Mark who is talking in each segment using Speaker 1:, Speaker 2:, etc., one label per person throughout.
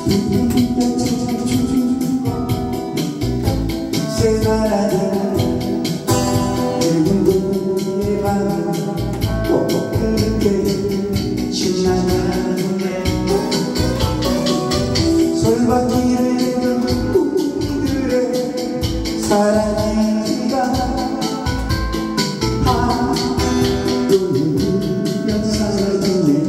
Speaker 1: 새날아든 붉은 밤 그게 지나가네. 솔밭길에 우리들의 사랑이가 하루면 사라지네.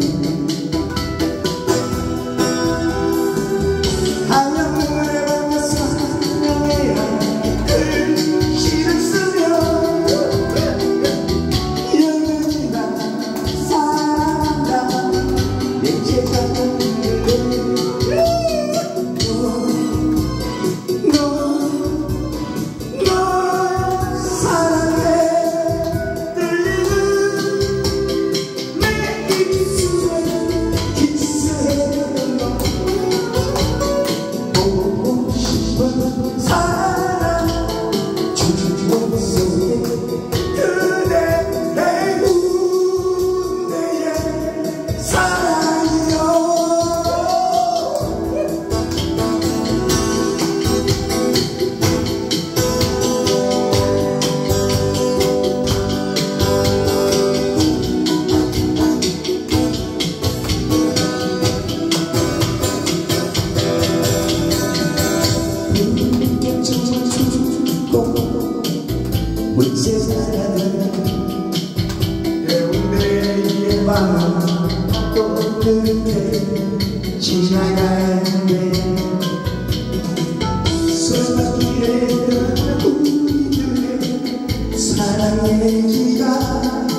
Speaker 1: 한양물에 밤에 사랑해야 글씨를 쓰며 영원히나 사랑한다. 내제 같은 해운대의 밤은 또 그렇게 지나가는데 솔밭길에 우리들의 사랑의 기가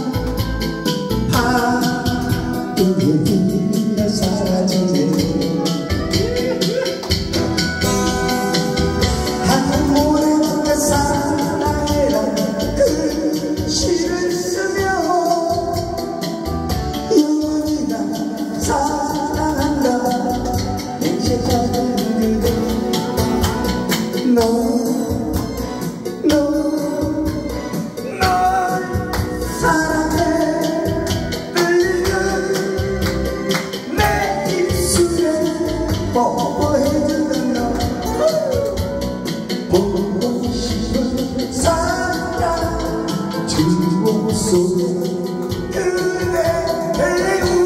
Speaker 1: 하루에 들려 사라지네. 널 사랑해 들리는 내 입술에 뽀뽀해주는 너 보고 싶은 사랑 주옥 속에 그대